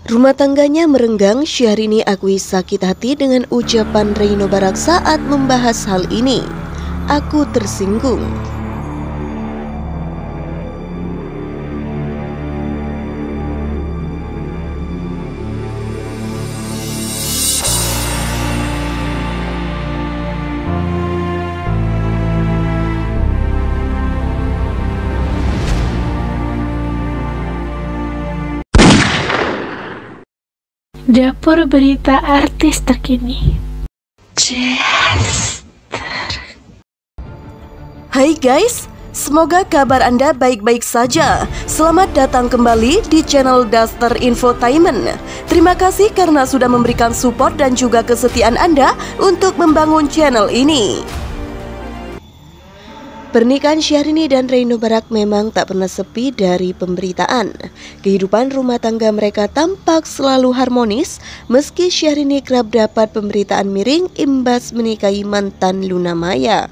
Rumah tangganya merenggang. Syahrini akui sakit hati dengan ucapan Reino Barak saat membahas hal ini. Aku tersinggung. Dapur berita artis terkini. Hai guys, semoga kabar Anda baik-baik saja. Selamat datang kembali di channel Daster Infotainment. Terima kasih karena sudah memberikan support dan juga kesetiaan Anda untuk membangun channel ini. Pernikahan Syahrini dan Reino Barak memang tak pernah sepi dari pemberitaan. Kehidupan rumah tangga mereka tampak selalu harmonis, meski Syahrini kerap dapat pemberitaan miring imbas menikahi mantan Luna Maya.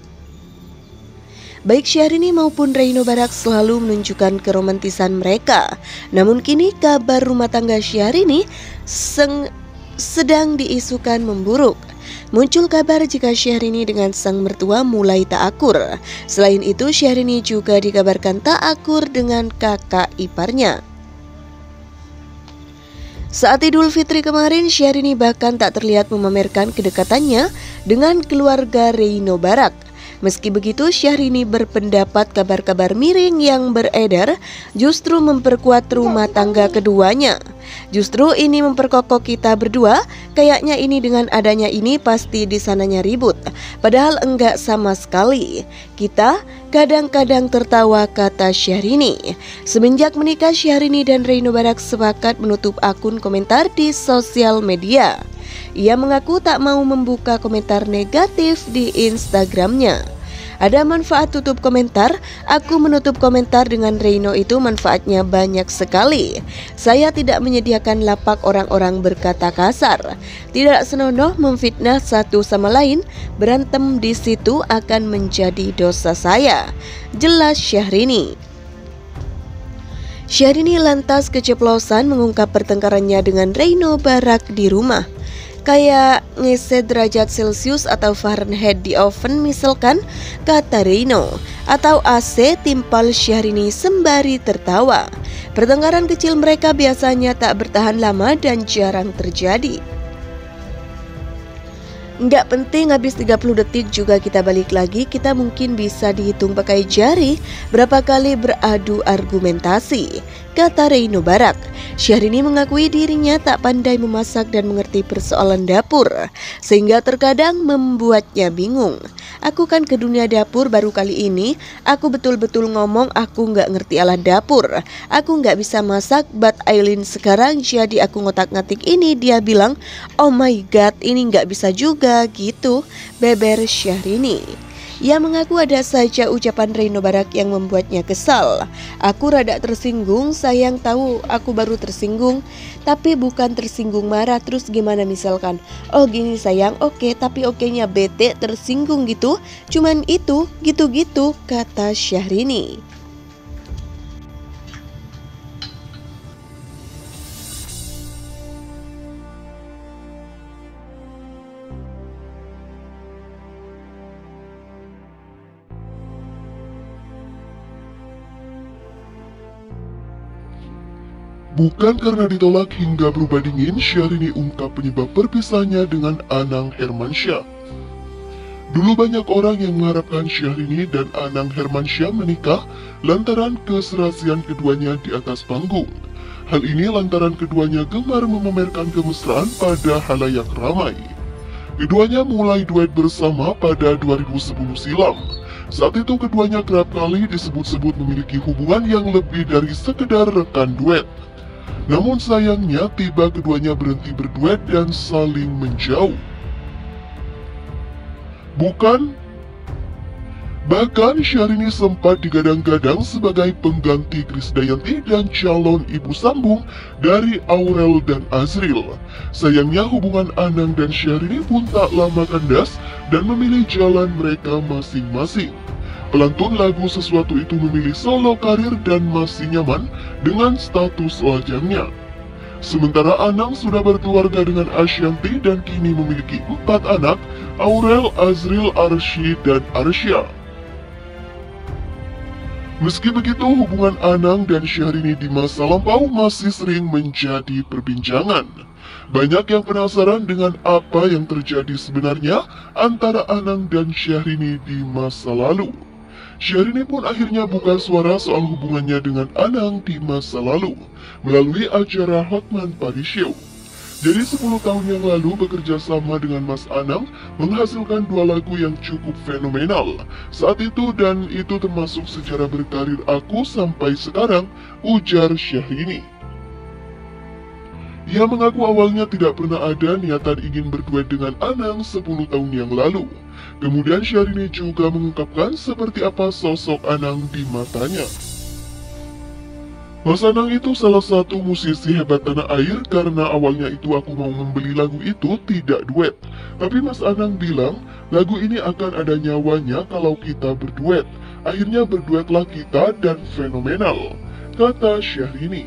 Baik Syahrini maupun Reino Barak selalu menunjukkan keromantisan mereka. Namun kini kabar rumah tangga Syahrini sedang diisukan memburuk. Muncul kabar jika Syahrini dengan sang mertua mulai tak akur. Selain itu, Syahrini juga dikabarkan tak akur dengan kakak iparnya. Saat Idul Fitri kemarin, Syahrini bahkan tak terlihat memamerkan kedekatannya dengan keluarga Reino Barak. Meski begitu, Syahrini berpendapat kabar-kabar miring yang beredar justru memperkuat rumah tangga keduanya. Justru ini memperkokoh kita berdua, kayaknya ini dengan adanya ini pasti di sananya ribut. Padahal enggak sama sekali. Kita kadang-kadang tertawa, kata Syahrini. Semenjak menikah, Syahrini dan Reino Barak sepakat menutup akun komentar di sosial media. Ia mengaku tak mau membuka komentar negatif di Instagramnya. Ada manfaat tutup komentar, aku menutup komentar dengan Reino itu manfaatnya banyak sekali. Saya tidak menyediakan lapak orang-orang berkata kasar. Tidak senonoh memfitnah satu sama lain, berantem di situ akan menjadi dosa saya, jelas Syahrini. Syahrini lantas keceplosan mengungkap pertengkarannya dengan Reino Barak di rumah. Kayak ngeset derajat Celcius atau Fahrenheit di oven misalkan, kata Reino. Atau AC, timpal Syahrini sembari tertawa. Pertengkaran kecil mereka biasanya tak bertahan lama dan jarang terjadi. Nggak penting habis 30 detik juga kita balik lagi. Kita mungkin bisa dihitung pakai jari berapa kali beradu argumentasi, kata Reino Barak. Syahrini mengakui dirinya tak pandai memasak dan mengerti persoalan dapur, sehingga terkadang membuatnya bingung. Aku kan ke dunia dapur baru kali ini. Aku betul-betul ngomong aku nggak ngerti alat dapur. Aku nggak bisa masak, but Aileen sekarang jadi aku ngotak-ngatik ini. Dia bilang, oh my god, ini nggak bisa juga gitu, beber Syahrini. Ia mengaku ada saja ucapan Reino Barak yang membuatnya kesal. Aku rada tersinggung, sayang tahu aku baru tersinggung. Tapi bukan tersinggung marah, terus gimana misalkan, oh gini sayang, oke, tapi oke-nya bete, tersinggung gitu. Cuman itu, gitu-gitu, kata Syahrini. Bukan karena ditolak hingga berubah dingin, Syahrini ungkap penyebab perpisahannya dengan Anang Hermansyah. Dulu banyak orang yang mengharapkan Syahrini dan Anang Hermansyah menikah lantaran keserasian keduanya di atas panggung. Hal ini lantaran keduanya gemar memamerkan kemesraan pada halayak ramai. Keduanya mulai duet bersama pada 2010 silam. Saat itu keduanya kerap kali disebut-sebut memiliki hubungan yang lebih dari sekedar rekan duet. Namun sayangnya tiba keduanya berhenti berduet dan saling menjauh. Bahkan Syahrini sempat digadang-gadang sebagai pengganti Krisdayanti dan calon ibu sambung dari Aurel dan Azril. Sayangnya hubungan Anang dan Syahrini pun tak lama kandas dan memilih jalan mereka masing-masing. Pelantun lagu Sesuatu Itu memilih solo karir dan masih nyaman dengan status lajangnya. Sementara Anang sudah berkeluarga dengan Ashanti dan kini memiliki 4 anak, Aurel, Azril, Arsy, dan Arsya. Meski begitu, hubungan Anang dan Syahrini di masa lampau masih sering menjadi perbincangan. Banyak yang penasaran dengan apa yang terjadi sebenarnya antara Anang dan Syahrini di masa lalu. Syahrini pun akhirnya buka suara soal hubungannya dengan Anang di masa lalu melalui acara Hotman Paris Show. Jadi 10 tahun yang lalu bekerja sama dengan Mas Anang menghasilkan 2 lagu yang cukup fenomenal saat itu, dan itu termasuk sejarah berkarir aku sampai sekarang, ujar Syahrini. Ia mengaku awalnya tidak pernah ada niatan ingin berduet dengan Anang 10 tahun yang lalu. Kemudian Syahrini juga mengungkapkan seperti apa sosok Anang di matanya. Mas Anang itu salah satu musisi hebat tanah air, karena awalnya itu aku mau membeli lagu itu tidak duet. Tapi Mas Anang bilang lagu ini akan ada nyawanya kalau kita berduet. Akhirnya berduetlah kita dan fenomenal, kata Syahrini.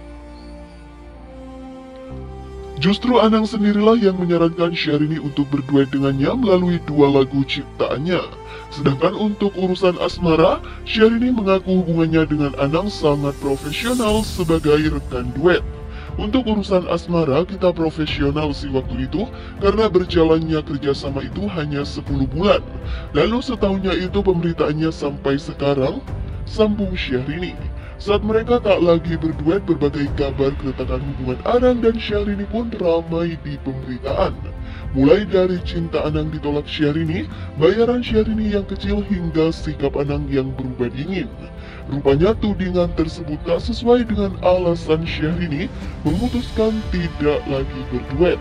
Justru Anang sendirilah yang menyarankan Syahrini untuk berduet dengannya melalui 2 lagu ciptaannya. Sedangkan untuk urusan asmara, Syahrini mengaku hubungannya dengan Anang sangat profesional sebagai rekan duet. Untuk urusan asmara, kita profesional sih waktu itu, karena berjalannya kerjasama itu hanya 10 bulan. Lalu setahunnya itu pemberitaannya sampai sekarang, sambung Syahrini. Saat mereka tak lagi berduet, berbagai kabar keretakan hubungan Anang dan Syahrini pun ramai di pemberitaan. Mulai dari cinta Anang ditolak Syahrini, bayaran Syahrini yang kecil, hingga sikap Anang yang berubah dingin. Rupanya tudingan tersebut tak sesuai dengan alasan Syahrini memutuskan tidak lagi berduet.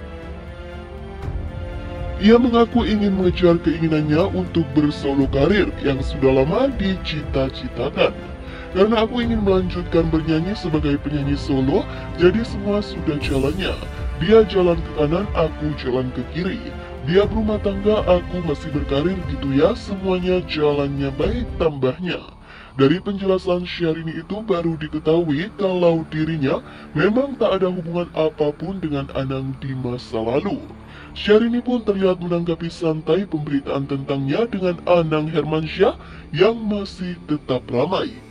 Ia mengaku ingin mengejar keinginannya untuk bersolo karir yang sudah lama dicita-citakan. Karena aku ingin melanjutkan bernyanyi sebagai penyanyi solo, jadi semua sudah jalannya. Dia jalan ke kanan, aku jalan ke kiri. Dia berumah tangga, aku masih berkarir gitu ya, semuanya jalannya baik, tambahnya. Dari penjelasan Syahrini itu baru diketahui kalau dirinya memang tak ada hubungan apapun dengan Anang di masa lalu. Syahrini pun terlihat menanggapi santai pemberitaan tentangnya dengan Anang Hermansyah yang masih tetap ramai.